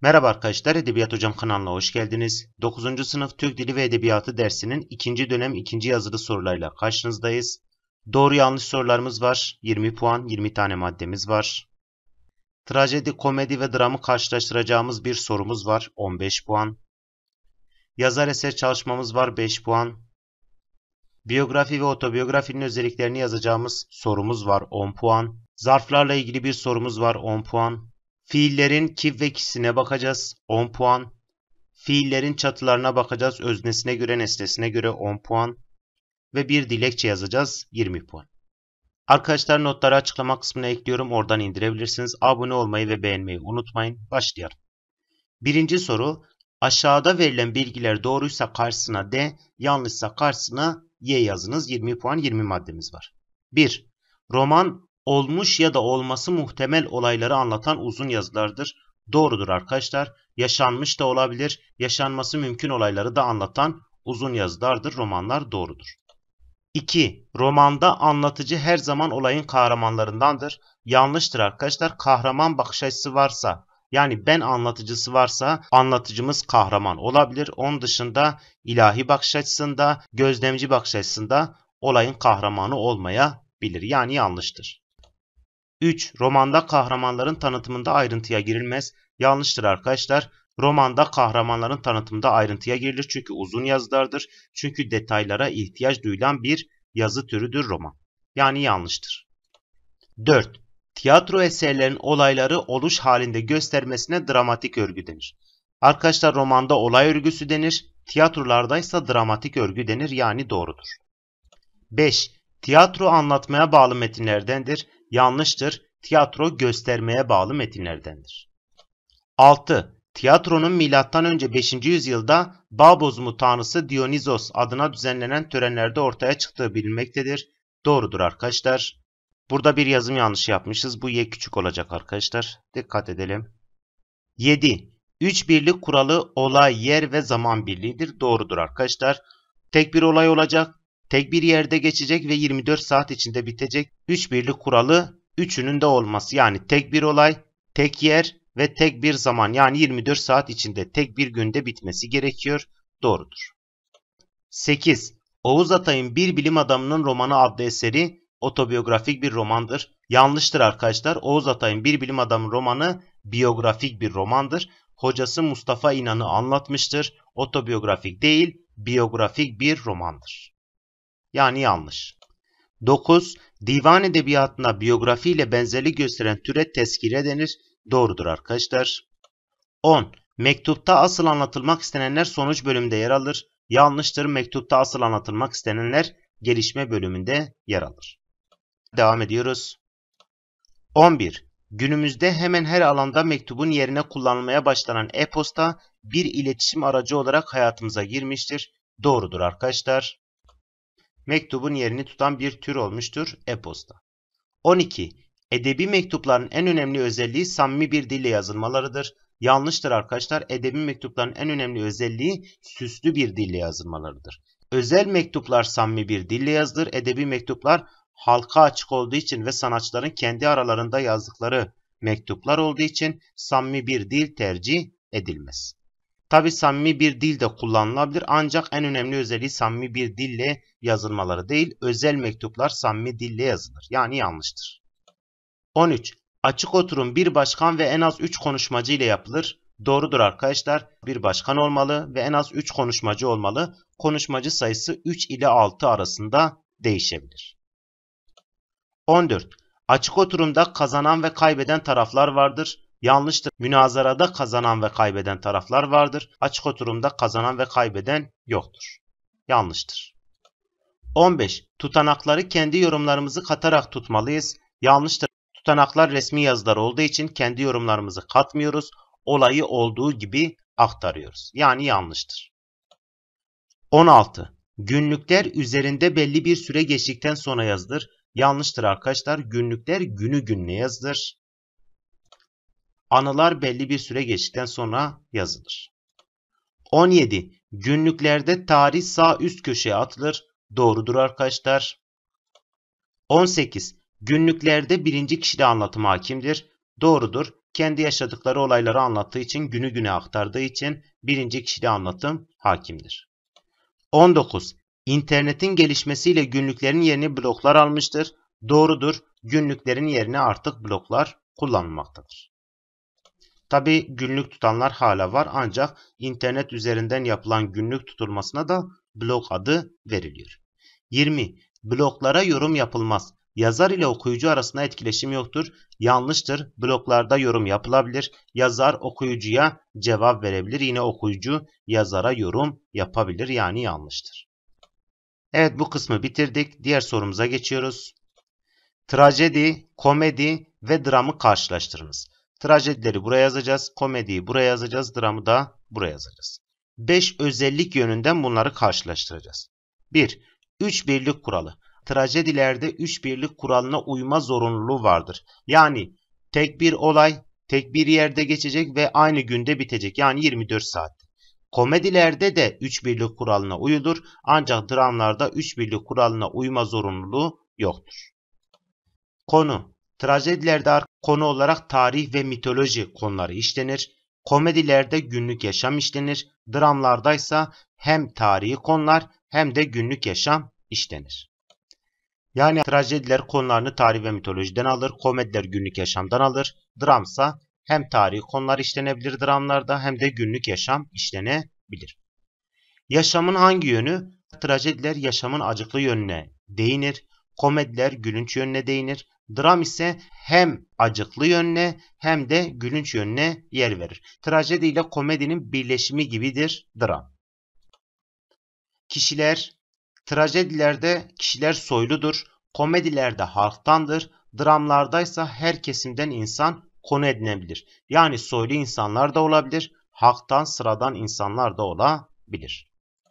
Merhaba arkadaşlar, Edebiyat Hocam kanalına hoş geldiniz. 9. sınıf Türk Dili ve Edebiyatı dersinin 2. dönem 2. yazılı sorularıyla karşınızdayız. Doğru yanlış sorularımız var. 20 puan, 20 tane maddemiz var. Trajedi, komedi ve dramı karşılaştıracağımız bir sorumuz var. 15 puan. Yazar eser çalışmamız var. 5 puan. Biyografi ve otobiyografinin özelliklerini yazacağımız sorumuz var. 10 puan. Zarflarla ilgili bir sorumuz var. 10 puan. Fiillerin kip ve kisine bakacağız. 10 puan. Fiillerin çatılarına bakacağız. Öznesine göre, nesnesine göre 10 puan. Ve bir dilekçe yazacağız. 20 puan. Arkadaşlar notları açıklama kısmına ekliyorum. Oradan indirebilirsiniz. Abone olmayı ve beğenmeyi unutmayın. Başlayalım. Birinci soru. Aşağıda verilen bilgiler doğruysa karşısına D, yanlışsa karşısına Y yazınız. 20 puan, 20 maddemiz var. 1. Roman olmuş ya da olması muhtemel olayları anlatan uzun yazılardır. Doğrudur arkadaşlar. Yaşanmış da olabilir. Yaşanması mümkün olayları da anlatan uzun yazılardır. Romanlar doğrudur. 2. Romanda anlatıcı her zaman olayın kahramanlarındandır. Yanlıştır arkadaşlar. Kahraman bakış açısı varsa, yani ben anlatıcısı varsa anlatıcımız kahraman olabilir. Onun dışında ilahi bakış açısında, gözlemci bakış açısında olayın kahramanı olmayabilir. Yani yanlıştır. 3. Romanda kahramanların tanıtımında ayrıntıya girilmez. Yanlıştır arkadaşlar. Romanda kahramanların tanıtımında ayrıntıya girilir. Çünkü uzun yazılardır. Çünkü detaylara ihtiyaç duyulan bir yazı türüdür roman. Yani yanlıştır. 4. Tiyatro eserlerinin olayları oluş halinde göstermesine dramatik örgü denir. Arkadaşlar romanda olay örgüsü denir. Tiyatrolardaysa dramatik örgü denir. Yani doğrudur. 5. Tiyatro anlatmaya bağlı metinlerdendir. Yanlıştır. Tiyatro göstermeye bağlı metinlerdendir. 6. Tiyatronun M.Ö. 5. yüzyılda bağ bozumu tanrısı Dionysos adına düzenlenen törenlerde ortaya çıktığı bilinmektedir. Doğrudur arkadaşlar. Burada bir yazım yanlışı yapmışız. Bu Y küçük olacak arkadaşlar. Dikkat edelim. 7. 3 birlik kuralı olay, yer ve zaman birliğidir. Doğrudur arkadaşlar. Tek bir olay olacak. Tek bir yerde geçecek ve 24 saat içinde bitecek. 3 birlik kuralı üçünün de olması. Yani tek bir olay, tek yer ve tek bir zaman. Yani 24 saat içinde tek bir günde bitmesi gerekiyor. Doğrudur. 8. Oğuz Atay'ın Bir Bilim Adamının Romanı adlı eseri otobiyografik bir romandır. Yanlıştır arkadaşlar. Oğuz Atay'ın Bir Bilim Adamının romanı biyografik bir romandır. Hocası Mustafa İnan'ı anlatmıştır. Otobiyografik değil, biyografik bir romandır. Yani yanlış. 9. Divan edebiyatına biyografi ile benzerlik gösteren türe tezkire denir. Doğrudur arkadaşlar. 10. Mektupta asıl anlatılmak istenenler sonuç bölümünde yer alır. Yanlıştır. Mektupta asıl anlatılmak istenenler gelişme bölümünde yer alır. Devam ediyoruz. 11. Günümüzde hemen her alanda mektubun yerine kullanılmaya başlanan e-posta bir iletişim aracı olarak hayatımıza girmiştir. Doğrudur arkadaşlar. Mektubun yerini tutan bir tür olmuştur e-posta. 12. Edebi mektupların en önemli özelliği samimi bir dille yazılmalarıdır. Yanlıştır arkadaşlar. Edebi mektupların en önemli özelliği süslü bir dille yazılmalarıdır. Özel mektuplar samimi bir dille yazılır. Edebi mektuplar halka açık olduğu için ve sanatçıların kendi aralarında yazdıkları mektuplar olduğu için samimi bir dil tercih edilmez. Tabi samimi bir dil de kullanılabilir ancak en önemli özelliği samimi bir dille yazılmaları değil, özel mektuplar samimi dille yazılır. Yani yanlıştır. 13. Açık oturum bir başkan ve en az 3 konuşmacı ile yapılır. Doğrudur arkadaşlar. Bir başkan olmalı ve en az 3 konuşmacı olmalı. Konuşmacı sayısı 3 ile 6 arasında değişebilir. 14. Açık oturumda kazanan ve kaybeden taraflar vardır. Yanlıştır. Münazarada kazanan ve kaybeden taraflar vardır. Açık oturumda kazanan ve kaybeden yoktur. Yanlıştır. 15. Tutanakları kendi yorumlarımızı katarak tutmalıyız. Yanlıştır. Tutanaklar resmi yazılar olduğu için kendi yorumlarımızı katmıyoruz. Olayı olduğu gibi aktarıyoruz. Yani yanlıştır. 16. Günlükler üzerinde belli bir süre geçtikten sonra yazılır. Yanlıştır arkadaşlar. Günlükler günü gününe yazılır. Anılar belli bir süre geçtikten sonra yazılır. 17. Günlüklerde tarih sağ üst köşeye atılır. Doğrudur arkadaşlar. 18. Günlüklerde birinci kişide anlatım hakimdir. Doğrudur. kendi yaşadıkları olayları anlattığı için, günü güne aktardığı için birinci kişide anlatım hakimdir. 19. İnternetin gelişmesiyle günlüklerin yerini bloglar almıştır. Doğrudur. Günlüklerin yerine artık bloglar kullanılmaktadır. Tabi günlük tutanlar hala var ancak internet üzerinden yapılan günlük tutulmasına da blog adı veriliyor. 20. Bloglara yorum yapılmaz. Yazar ile okuyucu arasında etkileşim yoktur. Yanlıştır. Bloglarda yorum yapılabilir. Yazar okuyucuya cevap verebilir. Yine okuyucu yazara yorum yapabilir. Yani yanlıştır. Evet, bu kısmı bitirdik. Diğer sorumuza geçiyoruz. Trajedi, komedi ve dramı karşılaştırınız. Trajedileri buraya yazacağız. Komediyi buraya yazacağız. Dramı da buraya yazacağız. 5 özellik yönünden bunları karşılaştıracağız. 1. 3 birlik kuralı. Trajedilerde 3 birlik kuralına uyma zorunluluğu vardır. Yani tek bir olay, tek bir yerde geçecek ve aynı günde bitecek. Yani 24 saat. Komedilerde de 3 birlik kuralına uyulur. Ancak dramlarda 3 birlik kuralına uyma zorunluluğu yoktur. Konu. Trajedilerde konu olarak tarih ve mitoloji konuları işlenir. Komedilerde günlük yaşam işlenir. Dramlardaysa hem tarihi konular hem de günlük yaşam işlenir. Yani trajediler konularını tarih ve mitolojiden alır. Komediler günlük yaşamdan alır. Dramsa hem tarihi konular işlenebilir dramlarda hem de günlük yaşam işlenebilir. Yaşamın hangi yönü? Trajediler yaşamın acıklı yönüne değinir. Komediler gülünç yönüne değinir. Dram ise hem acıklı yönüne hem de gülünç yönüne yer verir. Trajedi ile komedinin birleşimi gibidir dram. Kişiler. Trajedilerde kişiler soyludur. Komedilerde halktandır. Dramlardaysa her kesimden insan konu edinebilir. Yani soylu insanlar da olabilir. Halktan, sıradan insanlar da olabilir.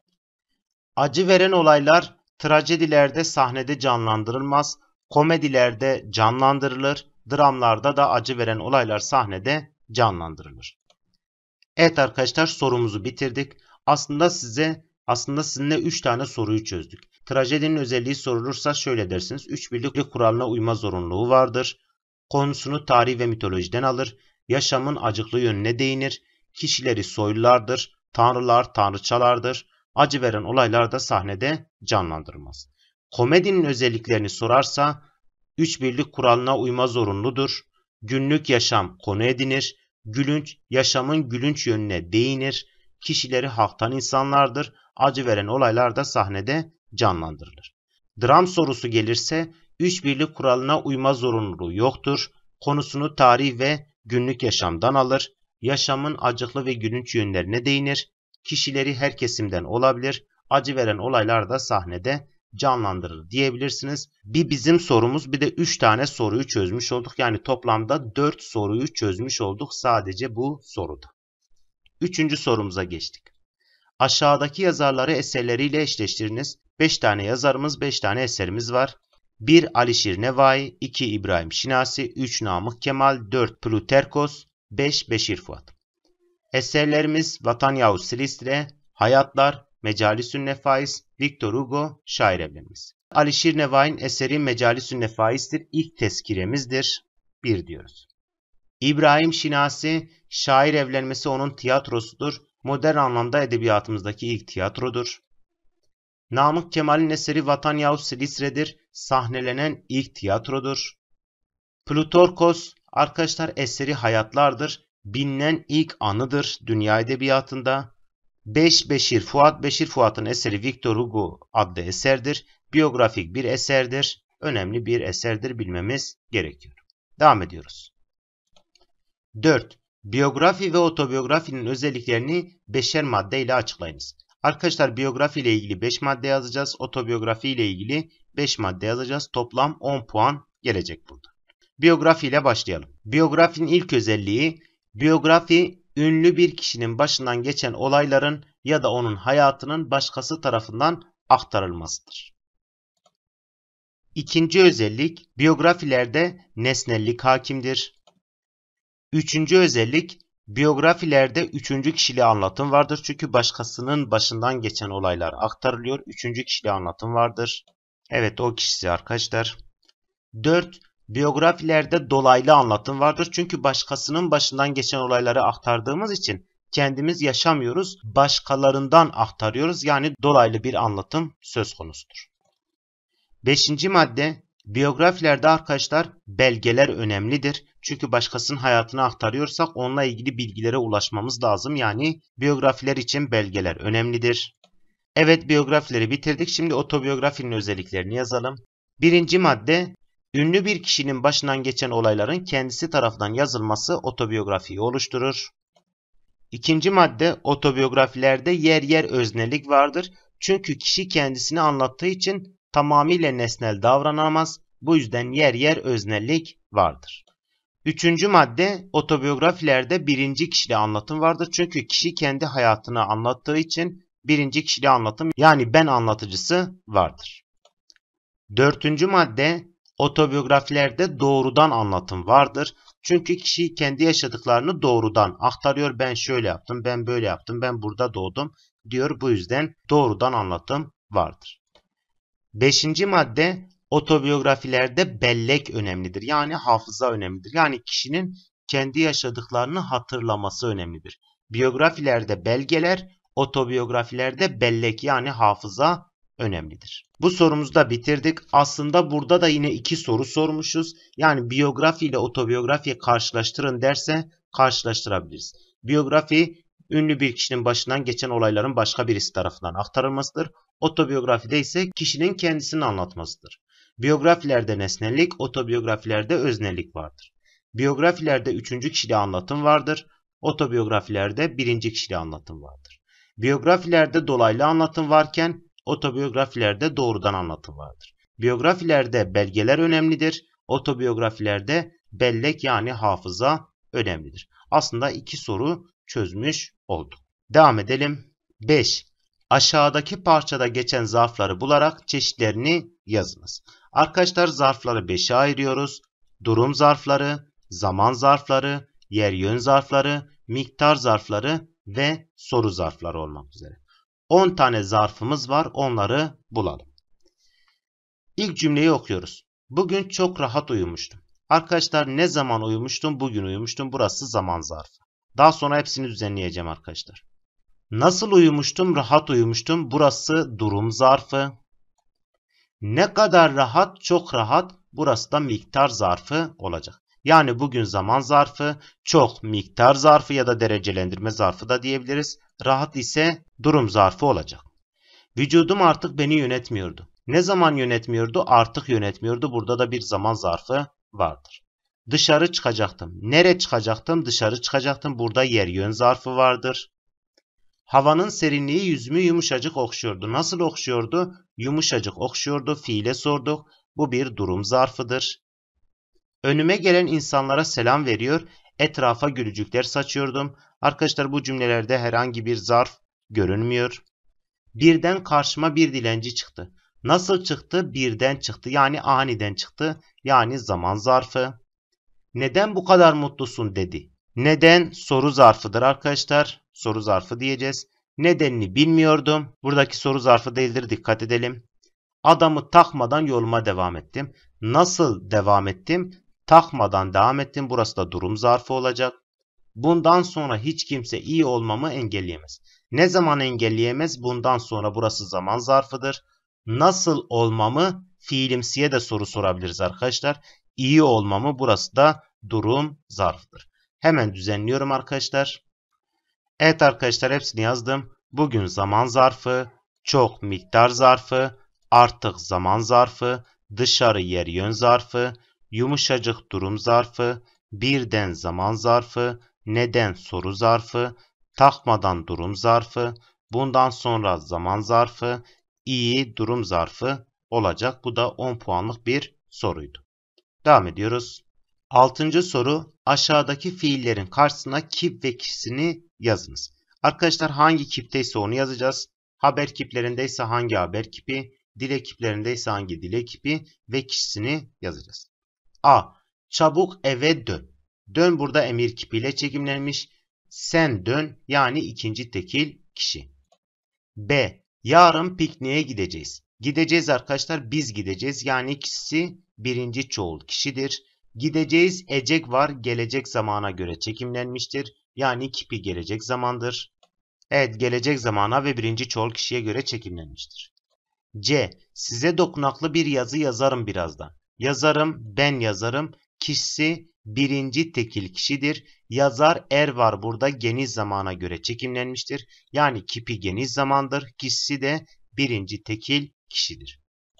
Acı veren olaylar trajedilerde sahnede canlandırılmaz. Komedilerde canlandırılır. Dramlarda da acı veren olaylar sahnede canlandırılır. Evet arkadaşlar, sorumuzu bitirdik. Aslında sizinle 3 tane soruyu çözdük. Trajedinin özelliği sorulursa şöyle dersiniz. 3 birlik kuralına uyma zorunluluğu vardır. Konusunu tarih ve mitolojiden alır. Yaşamın acıklı yönüne değinir. Kişileri soylulardır. Tanrılar, tanrıçalardır. Acı veren olaylar da sahnede canlandırılmaz. Komedinin özelliklerini sorarsa 3 birlik kuralına uyma zorunludur. Günlük yaşam konu edinir. Gülünç, yaşamın gülünç yönüne değinir. Kişileri halktan insanlardır. Acı veren olaylar da sahnede canlandırılır. Dram sorusu gelirse 3 birlik kuralına uyma zorunluluğu yoktur. Konusunu tarih ve günlük yaşamdan alır. Yaşamın acıklı ve gülünç yönlerine değinir. Kişileri her kesimden olabilir. Acı veren olaylar da sahnede canlandırır diyebilirsiniz. Bizim sorumuz, bir de 3 tane soruyu çözmüş olduk. Yani toplamda 4 soruyu çözmüş olduk sadece bu soruda. 3. sorumuza geçtik. Aşağıdaki yazarları eserleriyle eşleştiriniz. 5 tane yazarımız, 5 tane eserimiz var. 1. Alişir Nevai, 2. İbrahim Şinasi, 3. Namık Kemal, 4. Plutarkos, 5. Beşir Fuat. Eserlerimiz Vatan Yavuz Silistre, Hayatlar, Mecalisün Nefais, Victor Hugo, Şair Evlenmesi. Alişir Nevai'nin eseri Mecalisün Nefais'tir. İlk tezkiremizdir. 1 diyoruz. İbrahim Şinasi, Şair Evlenmesi onun tiyatrosudur. Modern anlamda edebiyatımızdaki ilk tiyatrodur. Namık Kemal'in eseri Vatan Yavuz Silistre'dir. Sahnelenen ilk tiyatrodur. Plutarkos arkadaşlar eseri Hayatlardır. Bilinen ilk anıdır dünya edebiyatında. 5. Beşir Fuat. Beşir Fuat'ın eseri Victor Hugo adlı eserdir. Biyografik bir eserdir. Önemli bir eserdir, bilmemiz gerekiyor. Devam ediyoruz. 4. Biyografi ve otobiyografinin özelliklerini 5'er madde ile açıklayınız. Arkadaşlar biyografi ile ilgili 5 madde yazacağız. Otobiyografi ile ilgili 5 madde yazacağız. Toplam 10 puan gelecek burada. Biyografi ile başlayalım. Biyografinin ilk özelliği, biyografi ünlü bir kişinin başından geçen olayların ya da onun hayatının başkası tarafından aktarılmasıdır. İkinci özellik, biyografilerde nesnellik hakimdir. Üçüncü özellik, biyografilerde üçüncü kişili anlatım vardır. Çünkü başkasının başından geçen olaylar aktarılıyor. Üçüncü kişili anlatım vardır. Evet, o kişisi arkadaşlar. 4. Biyografilerde dolaylı anlatım vardır. Çünkü başkasının başından geçen olayları aktardığımız için kendimiz yaşamıyoruz, başkalarından aktarıyoruz. Yani dolaylı bir anlatım söz konusudur. 5. madde, biyografilerde arkadaşlar belgeler önemlidir. Çünkü başkasının hayatını aktarıyorsak onunla ilgili bilgilere ulaşmamız lazım. Yani biyografiler için belgeler önemlidir. Evet, biyografileri bitirdik. Şimdi otobiyografinin özelliklerini yazalım. 1. madde, ünlü bir kişinin başından geçen olayların kendisi tarafından yazılması otobiyografiyi oluşturur. 2. madde, otobiyografilerde yer yer öznelik vardır. Çünkü kişi kendisini anlattığı için tamamıyla nesnel davranamaz. Bu yüzden yer yer öznellik vardır. 3. madde, otobiyografilerde birinci kişili anlatım vardır. Çünkü kişi kendi hayatını anlattığı için birinci kişili anlatım yani ben anlatıcısı vardır. 4. madde, otobiyografilerde doğrudan anlatım vardır. Çünkü kişi kendi yaşadıklarını doğrudan aktarıyor. Ben şöyle yaptım, ben böyle yaptım, ben burada doğdum diyor. Bu yüzden doğrudan anlatım vardır. 5. madde, otobiyografilerde bellek önemlidir. Yani hafıza önemlidir. Yani kişinin kendi yaşadıklarını hatırlaması önemlidir. Biyografilerde belgeler, otobiyografilerde bellek yani hafıza önemlidir. Bu sorumuzu da bitirdik. Aslında burada da yine 2 soru sormuşuz. Yani biyografi ile otobiyografiyi karşılaştırın derse karşılaştırabiliriz. Biyografi, ünlü bir kişinin başından geçen olayların başka birisi tarafından aktarılmasıdır. Otobiyografide ise kişinin kendisini anlatmasıdır. Biyografilerde nesnellik, otobiyografilerde öznellik vardır. Biyografilerde 3. kişili anlatım vardır. Otobiyografilerde 1. kişili anlatım vardır. Biyografilerde dolaylı anlatım varken otobiyografilerde doğrudan anlatım vardır. Biyografilerde belgeler önemlidir. Otobiyografilerde bellek yani hafıza önemlidir. Aslında 2 soru çözmüş olduk. Devam edelim. 5. Aşağıdaki parçada geçen zarfları bularak çeşitlerini yazınız. Arkadaşlar zarfları 5'e ayırıyoruz. Durum zarfları, zaman zarfları, yer yön zarfları, miktar zarfları ve soru zarfları olmak üzere. 10 tane zarfımız var. Onları bulalım. İlk cümleyi okuyoruz. Bugün çok rahat uyumuştum. Arkadaşlar ne zaman uyumuştum? Bugün uyumuştum. Burası zaman zarfı. Daha sonra hepsini düzenleyeceğim arkadaşlar. Nasıl uyumuştum? Rahat uyumuştum. Burası durum zarfı. Ne kadar rahat? Çok rahat. Burası da miktar zarfı olacak. Yani bugün zaman zarfı, çok miktar zarfı ya da derecelendirme zarfı da diyebiliriz. Rahat ise durum zarfı olacak. Vücudum artık beni yönetmiyordu. Ne zaman yönetmiyordu? Artık yönetmiyordu. Burada da bir zaman zarfı vardır. Dışarı çıkacaktım. Nereye çıkacaktım? Dışarı çıkacaktım. Burada yer yön zarfı vardır. Havanın serinliği yüzümü yumuşacık okşuyordu. Nasıl okşuyordu? Yumuşacık okşuyordu. Fiile sorduk. Bu bir durum zarfıdır. Önüme gelen insanlara selam veriyor. Etrafa gülücükler saçıyordum. Arkadaşlar bu cümlelerde herhangi bir zarf görünmüyor. Birden karşıma bir dilenci çıktı. Nasıl çıktı? Birden çıktı. Yani aniden çıktı. Yani zaman zarfı. Neden bu kadar mutlusun dedi. Neden soru zarfıdır arkadaşlar. Soru zarfı diyeceğiz. Nedenini bilmiyordum. Buradaki soru zarfı değildir. Dikkat edelim. Adamı takmadan yoluma devam ettim. Nasıl devam ettim? Takmadan devam ettim. Burası da durum zarfı olacak. Bundan sonra hiç kimse iyi olmamı engelleyemez. Ne zaman engelleyemez? Bundan sonra burası zaman zarfıdır. Nasıl olmamı fiilimsiye de soru sorabiliriz arkadaşlar. İyi olmamı burası da durum zarfıdır. Hemen düzenliyorum arkadaşlar. Evet arkadaşlar hepsini yazdım. Bugün zaman zarfı, çok miktar zarfı, artık zaman zarfı, dışarı yer yön zarfı, yumuşacık durum zarfı, birden zaman zarfı, neden soru zarfı, takmadan durum zarfı, bundan sonra zaman zarfı, iyi durum zarfı olacak. Bu da 10 puanlık bir soruydu. Devam ediyoruz. 6. soru, aşağıdaki fiillerin karşısına kip ve kişisini yazınız. Arkadaşlar hangi kipteyse onu yazacağız. Haber kiplerindeyse hangi haber kipi, dil ekiplerindeyse hangi dil ekibi ve kişisini yazacağız. A. Çabuk eve dön. Dön burada emir kipiyle çekimlenmiş. Sen dön yani ikinci tekil kişi. B. Yarın pikniğe gideceğiz. Gideceğiz arkadaşlar, biz gideceğiz. Yani kişisi birinci çoğul kişidir. Gideceğiz ecek var, gelecek zamana göre çekimlenmiştir. Yani kipi gelecek zamandır. Evet, gelecek zamana ve birinci çoğul kişiye göre çekimlenmiştir. C. Size dokunaklı bir yazı yazarım birazdan. Yazarım, ben yazarım. Kişisi birinci tekil kişidir. Yazar er var burada, geniş zamana göre çekimlenmiştir. Yani kipi geniş zamandır. Kişisi de birinci tekil kişidir.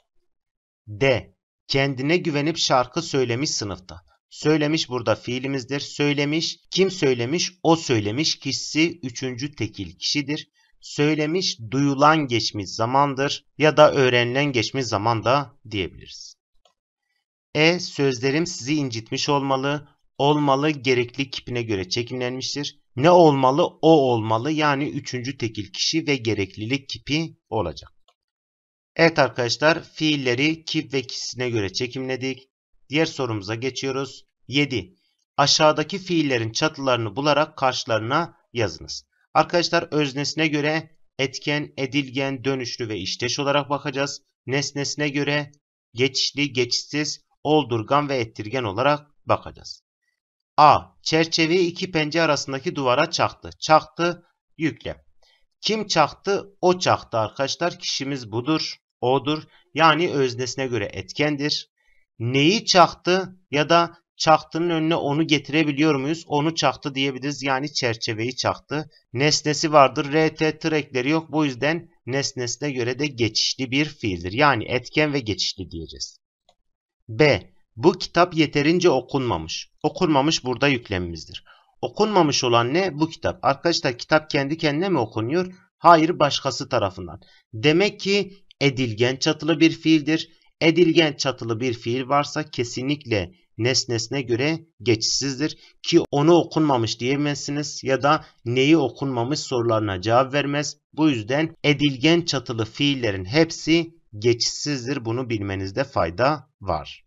D. Kendine güvenip şarkı söylemiş sınıfta. Söylemiş burada fiilimizdir. Söylemiş, kim söylemiş? O söylemiş. Kişisi üçüncü tekil kişidir. Söylemiş, duyulan geçmiş zamandır ya da öğrenilen geçmiş zaman da diyebiliriz. E. Sözlerim sizi incitmiş olmalı. Olmalı, gerekli kipine göre çekimlenmiştir. Ne olmalı? O olmalı. Yani üçüncü tekil kişi ve gereklilik kipi olacak. Evet arkadaşlar, fiilleri kip ve kişisine göre çekimledik. Diğer sorumuza geçiyoruz. 7. Aşağıdaki fiillerin çatılarını bularak karşılarına yazınız. Arkadaşlar, öznesine göre etken, edilgen, dönüşlü ve işteş olarak bakacağız. Nesnesine göre geçişli, geçişsiz, oldurgan ve ettirgen olarak bakacağız. A. Çerçeveyi iki pence arasındaki duvara çaktı. Çaktı, yüklem. Kim çaktı? O çaktı arkadaşlar. Kişimiz budur. O'dur. Yani öznesine göre etkendir. Neyi çaktı ya da çaktının önüne onu getirebiliyor muyuz? Onu çaktı diyebiliriz. Yani çerçeveyi çaktı. Nesnesi vardır. RT tır ekleri yok. Bu yüzden nesnesine göre de geçişli bir fiildir. Yani etken ve geçişli diyeceğiz. B. Bu kitap yeterince okunmamış. Okunmamış burada yüklemimizdir. Okunmamış olan ne? Bu kitap. Arkadaşlar, kitap kendi kendine mi okunuyor? Hayır, başkası tarafından. Demek ki edilgen çatılı bir fiildir. Edilgen çatılı bir fiil varsa kesinlikle nesnesine göre geçişsizdir. Ki onu okunmamış diyemezsiniz ya da neyi okunmamış sorularına cevap vermez. Bu yüzden edilgen çatılı fiillerin hepsi geçişsizdir. Bunu bilmenizde fayda var.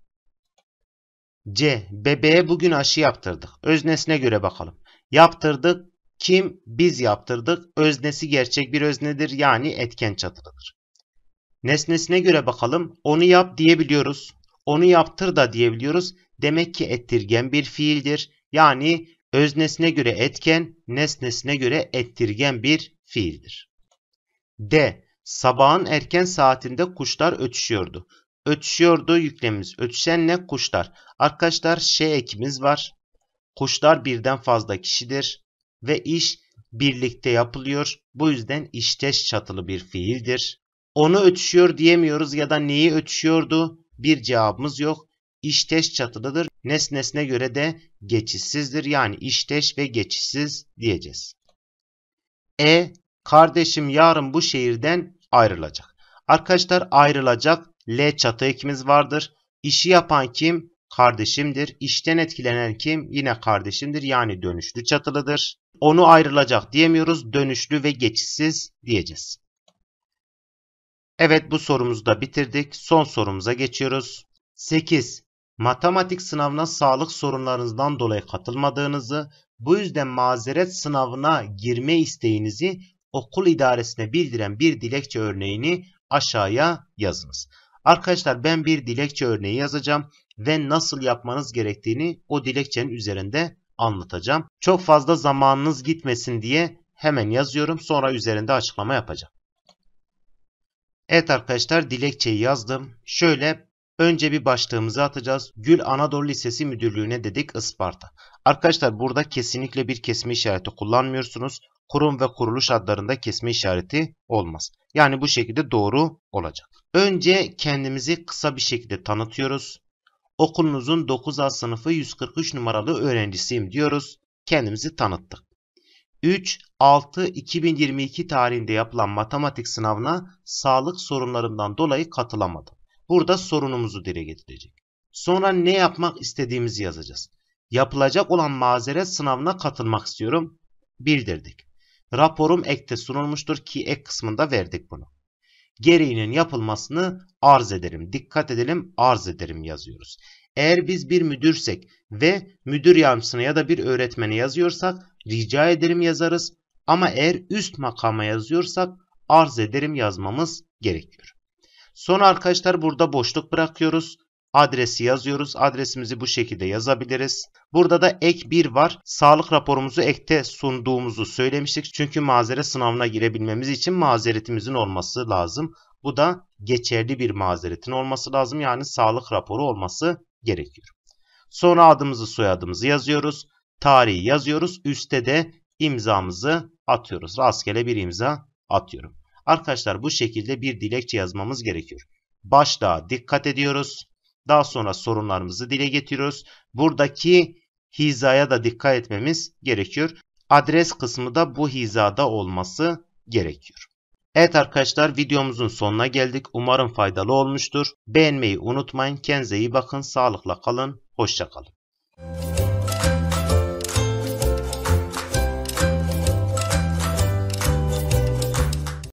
C. Bebeğe bugün aşı yaptırdık. Öznesine göre bakalım. Yaptırdık. Kim? Biz yaptırdık. Öznesi gerçek bir öznedir. Yani etken çatılıdır. Nesnesine göre bakalım. Onu yap diyebiliyoruz. Onu yaptır da diyebiliyoruz. Demek ki ettirgen bir fiildir. Yani öznesine göre etken, nesnesine göre ettirgen bir fiildir. D. Sabahın erken saatinde kuşlar ötüşüyordu. Ötüşüyordu yüklemimiz. Ötüşen ne? Kuşlar. Arkadaşlar, ekimiz var. Kuşlar birden fazla kişidir ve iş birlikte yapılıyor. Bu yüzden işteş çatılı bir fiildir. Onu ötüşüyor diyemiyoruz ya da neyi ötüşüyordu? Bir cevabımız yok. İşteş çatılıdır. Nesnesine göre de geçişsizdir. Yani işteş ve geçişsiz diyeceğiz. E. Kardeşim yarın bu şehirden ayrılacak. Arkadaşlar, ayrılacak. L çatı ekimiz vardır. İşi yapan kim? Kardeşimdir. İşten etkilenen kim? Yine kardeşimdir. Yani dönüşlü çatılıdır. Onu ayrılacak diyemiyoruz. Dönüşlü ve geçişsiz diyeceğiz. Evet, bu sorumuzu da bitirdik. Son sorumuza geçiyoruz. 8. Matematik sınavına sağlık sorunlarınızdan dolayı katılmadığınızı, bu yüzden mazeret sınavına girme isteğinizi okul idaresine bildiren bir dilekçe örneğini aşağıya yazınız. Arkadaşlar, ben bir dilekçe örneği yazacağım ve nasıl yapmanız gerektiğini o dilekçenin üzerinde anlatacağım. Çok fazla zamanınız gitmesin diye hemen yazıyorum. Sonra üzerinde açıklama yapacağım. Evet arkadaşlar, dilekçeyi yazdım. Şöyle önce bir başlığımızı atacağız. Gül Anadolu Lisesi Müdürlüğü'ne dedik, Isparta. Arkadaşlar, burada kesinlikle bir kesme işareti kullanmıyorsunuz. Kurum ve kuruluş adlarında kesme işareti olmaz. Yani bu şekilde doğru olacak. Önce kendimizi kısa bir şekilde tanıtıyoruz. Okulunuzun 9A sınıfı 143 numaralı öğrencisiyim diyoruz. Kendimizi tanıttık. 3-6-2022 tarihinde yapılan matematik sınavına sağlık sorunlarından dolayı katılamadım. Burada sorunumuzu dile getirecek. Sonra ne yapmak istediğimizi yazacağız. Yapılacak olan mazeret sınavına katılmak istiyorum. Bildirdik. Raporum ekte sunulmuştur ki ek kısmında verdik bunu. Gereğinin yapılmasını arz ederim. Dikkat edelim, arz ederim yazıyoruz. Eğer biz bir müdürsek ve müdür yardımcısına ya da bir öğretmene yazıyorsak rica ederim yazarız. Ama eğer üst makama yazıyorsak arz ederim yazmamız gerekiyor. Sonra arkadaşlar burada boşluk bırakıyoruz. Adresi yazıyoruz. Adresimizi bu şekilde yazabiliriz. Burada da ek 1 var. Sağlık raporumuzu ekte sunduğumuzu söylemiştik. Çünkü mazeret sınavına girebilmemiz için mazeretimizin olması lazım. Bu da geçerli bir mazeretin olması lazım. Yani sağlık raporu olması gerekiyor. Sonra adımızı soyadımızı yazıyoruz. Tarihi yazıyoruz. Üste de imzamızı atıyoruz. Rastgele bir imza atıyorum. Arkadaşlar bu şekilde bir dilekçe yazmamız gerekiyor. Başlığa dikkat ediyoruz. Daha sonra sorunlarımızı dile getiriyoruz. Buradaki hizaya da dikkat etmemiz gerekiyor. Adres kısmı da bu hizada olması gerekiyor. Evet arkadaşlar, videomuzun sonuna geldik. Umarım faydalı olmuştur. Beğenmeyi unutmayın. Kendinize iyi bakın. Sağlıkla kalın. Hoşça kalın.